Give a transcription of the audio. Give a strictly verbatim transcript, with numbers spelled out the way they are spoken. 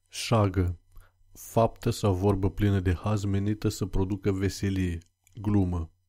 Șagă. Faptă sau vorbă plină de haz menită să producă veselie. Glumă.